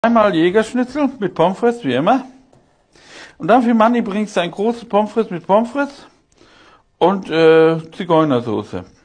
Einmal Jägerschnitzel mit Pommes frites, wie immer. Und dann für Manni bringst du ein großes Pommes frites mit Pommes frites und Zigeunersoße.